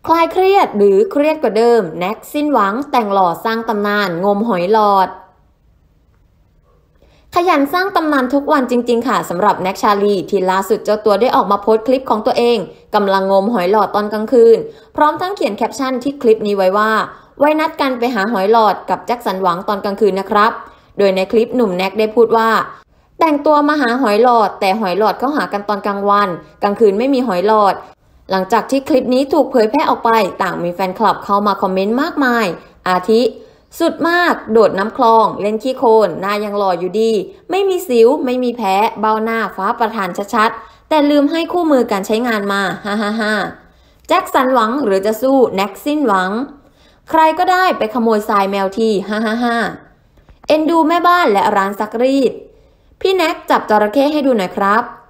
คลายเครียดหรือเครียดกว่าเดิมแน็กสิ้นหวังแต่งหล่อสร้างตำนานงมหอยหลอดขยันสร้างตำนานทุกวันจริงๆค่ะสำหรับแน็กชาลีที่ล่าสุดเจ้าตัวได้ออกมาโพสต์คลิปของตัวเองกำลังงมหอยหลอดตอนกลางคืนพร้อมทั้งเขียนแคปชั่นที่คลิปนี้ไว้ว่าไว้นัดกันไปหาหอยหลอดกับแจ็คสันหวังตอนกลางคืนนะครับโดยในคลิปหนุ่มแน็กได้พูดว่าแต่งตัวมาหาหอยหลอดแต่หอยหลอดเขาหากันตอนกลางวันกลางคืนไม่มีหอยหลอดหลังจากที่คลิปนี้ถูกเผยแพร่ออกไปต่างมีแฟนคลับเข้ามาคอมเมนต์มากมายอาทิสุดมากโดดน้ำคลองเล่นขี้โคลนหน้ายังหล่ออยู่ดีไม่มีสิวไม่มีแพ้เบ้าหน้าฟ้าประธานชัดๆแต่ลืมให้คู่มือการใช้งานมาฮ่าฮ่าฮ่าแจ็คสันหวังหรือจะสู้แน็กสิ้นหวังใครก็ได้ไปขโมยทรายแมวทีฮ่าฮ่าฮ่าเอ็นดูแม่บ้านและร้านซักรีดพี่แน็กจับจระเข้ให้ดูหน่อยครับ